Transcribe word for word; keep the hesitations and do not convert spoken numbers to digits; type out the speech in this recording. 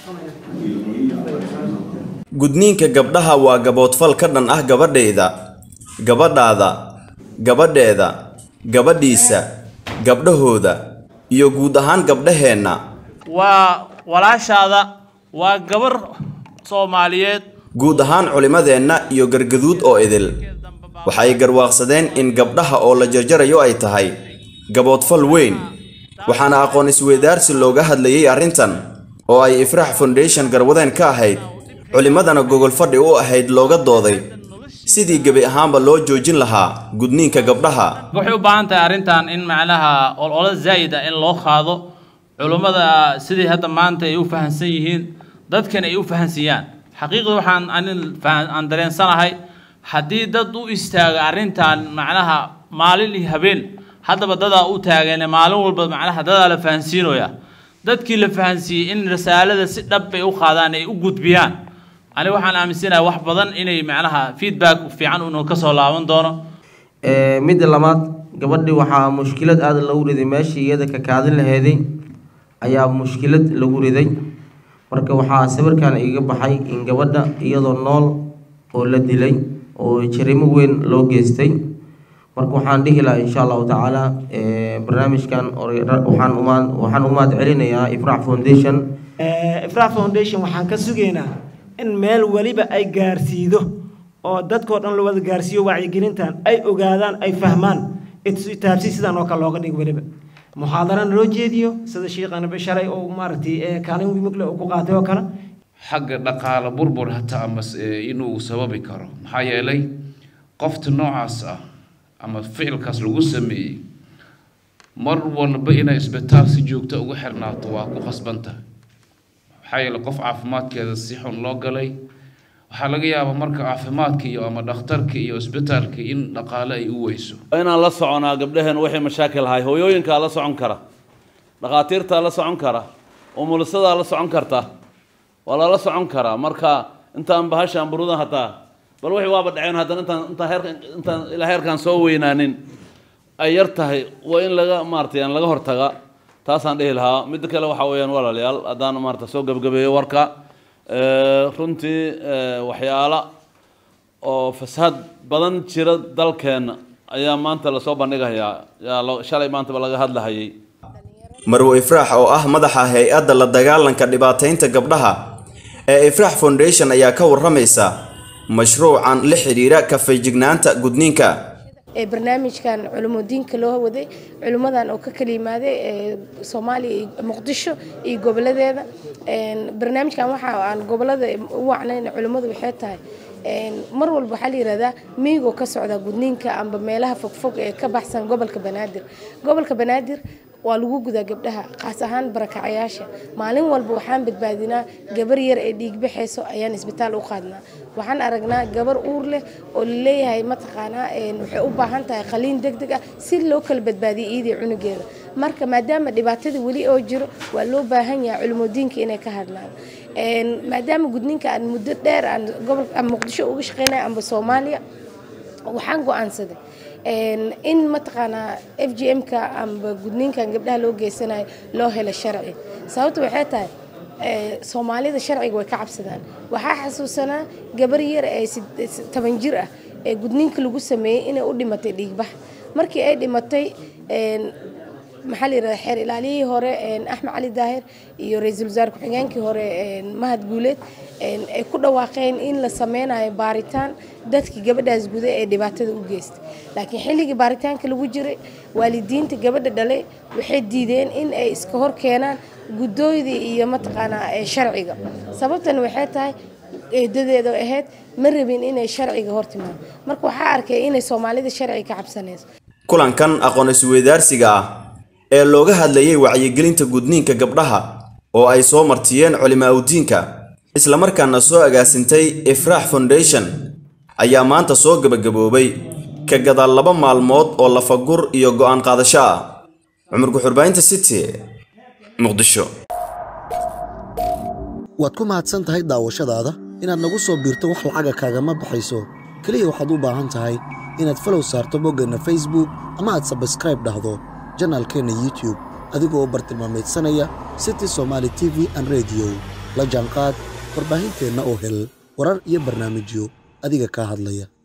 gudniinka gabdhaha waa gaboodfal ka dhan ah gabadheeda gabadhaada gabadheeda gabadhiisa gabdhahooda iyo guud ahaan gabdhaheenna waa walaashaada waa gabar Soomaaliyeed guud ahaan culimadeenna iyo gargaduud oo idil waxay garwaaqsadeen in gabdhaha oo la jarjarayo ay tahay gaboodfal weyn waxaana aqoon isweydaarsi looga hadlayay arrintan oo ay Ifraax Foundation garwadeen ka ahayd culimadana gogol fadhi u ahayd looga dooday sidii gabi ahaanba loo joojin lahaa gudniinka gabdhaha waxay u baahan tahay arrintan in macnaha olole zaid ah in loo qaado culimada sidii hadda maanta ay u fahansan yihiin dadkan ay u fahansiyaan xaqiiqdu waxaan aan dareensanahay haddii dad u istaaga arrintan macnaha maalin iyo habeen haddaba dadaa u taagan maalin walba macnaha dadaa la fahansiinaya dadkii la fahansiiyay in risaalada si dhab ay u qaadaan ay u gudbiyaan ani waxaan aaminsanahay wax badan inay macnaha feedback fiican uu ka soo laaban doono ee mid labaad gabadhii waxa mushkilad aad lagu riday meeshii iyada ka kaadin laheeday ayaa mushkilad lagu riday marka waxaa sawirkan iga baxay in gabadha iyadoo nool oo la dilay oo jirimo weyn loo geystay marka waxaan dhihi lahaa insha Allah taala ee barnaamijkan waxaan umaan waxaan umaad celinayaa Ifraax Foundation ee Ifraax Foundation waxaan ka sugeynaa in meel waliba ay gaarsiido oo dadkoo dhan la wada gaarsiiyo wacyigelintan ay ogaadaan ay fahmaan taabsi sidan oo kale looga dhigo waliba muxaadaran loo jeediyo sida sheekana basharay oo maartay ee kaalin mugle oo ku qaatay oo kale xagga dhaqaale burbur hataa ama inuu sababi karo maxaa yeelay qofta noocaas ah ama ficilkaas lagu sameeyay mar walba inay isbitaal si joogto ugu xirnaato waa ku qasbanta waxaa yeelay qof caafimaadkeeda si xun loo galay waxaa laga yaabaa marka caafimaadka iyo ama dhakhtarka iyo isbitaalka in dhaqaale ay u weyso inaan la soconaa gabdhahan waxay mashaakil hay hooyooyinka la socon kara dhaqaatiirta la socon kara umulisada la socon karta wala la socon kara marka intaan bahashan buruda hataa bal wixii waaba dhaceen haddana intaan intaan heerkan intaan ila heerkan soo weynaanin ay yar tahay waa in laga maartay aan laga hortaga taasaan dhihi lahaa mid kale waxa weeyaan walaalayaal haddaan maartay soo gabagabeeyo warka runtii waxyaalo oo fasaad badan jira dalkeena ayaa maanta la soo bandhigayaa yaa shalay maanta ba laga hadlayay Marwo Ifraax oo ah madaxa hay'adda la dagaalanka dhibaataynta gabdhaha ee Ifraax Foundation ayaa ka waramaysa mashruucan la xiriira ka feejignaanta gudniinka ee barnaamijkan culumoodiinka loo waday culumadan oo ka kala yimaaday ee Soomaaliya iyo Muqdisho iyo goboladeeda een barnaamijkan waxa aan gobolada u wacnayn culumadu waxay tahay een mar walba waxa la yiraahdaa miigo ka socda gudniinka amba meelaha fogfog ee ka baxsan gobolka Banaadir gobolka Banaadir waa lagu gudaa gabdhaha qaas ahaan barakacayaasha maalin walba waxaan badbaadinaa gabar yar ee dhiig bixayso ayaan isbitaal u qaadnaa waxaan aragnaa gabar uur leh oo leeyahay mataqaana ee waxay u baahan tahay qaliin degdeg ah si loo kala badbaadiyo iyadii cunugeeda marka maadaama dhibaatada wali oo jiro waa loo baahan yahay culumoodiinka inay ka hadlaan een maadaama gudniinka aan muddo dheer aan gobolka Muqdisho uga shaqeynay amba Soomaaliya waxaan go'aansaday in mataqaana F G M ka amba gudniinkan gabdhaha loo geysanayo loo helo sharci sababtu waxay tahay ee Soomaalida sharciga way ka cabsadaan waxa xasuusanaa gabar yar ee toban jir ah ee gudniinka lagu sameeyay inay u dhimatay dhiig bax markii ay dhimatay een maxaa la yiraahdaa xeer ilaaliyay hore een Axmed Cali Daahir iyo ra'iisul wasaar ku-xigeenkii hore een Mahad Guuleed een ay ku dhawaaqeen in la sameynayo baaritaan dadkii gabadhaas guday ee dhibaatada u geystay laakiin xilligii baaritaanka lagu jiray waalidiinta gabadha dhalay waxay diideen in ay iska hor keenaan gudooydii iyo mataqaana ee sharciga sababtan waxay tahay eedadeedu ahayd ma rabin inay sharciga hortimaan marka waxa arkay inay Soomaalida sharciga ka cabsanayso kulankan aqoon isweydaarsiga ah ee looga hadlayay wacyigelinta gudniinka gabdhaha oo ay soo martiyeen culimaadiinka isla markaana soo agaasintay Ifraax Foundation ayaa maanta soo gabagaboobay ka gadaal laba maalmood oo la fagur iyo go'aan qaadasho ah Cumar Guxurbaynta City Muqdisho waad ku mahadsan tahay daawashadaada inaad nagu soo biirto wax lacag kaaga ma baxayso kaliya waxaad u baahan tahay inaad follow saarto boggana Facebook ama aad subscribe dhahdo channelkeena YouTube adigoo bartilmaameedsanaya City Somali T V and Radio la jaanqaad warbaahinteenna oo hel warar iyo barnaamijyo adiga kaa hadlaya.